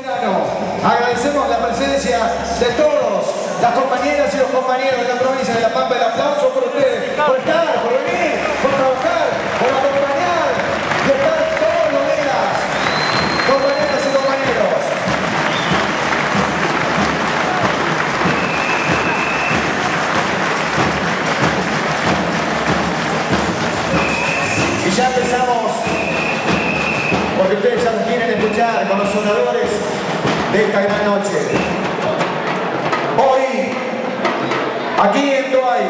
Agradecemos la presencia de todos, las compañeras y los compañeros de la provincia de La Pampa. El aplauso por ustedes, por estar, por venir, por trabajar, por acompañar y estar todos los días, compañeras y compañeros. Y ya empezamos, porque ustedes ya nos quieren escuchar con los sonadores de esta gran noche. Hoy, aquí en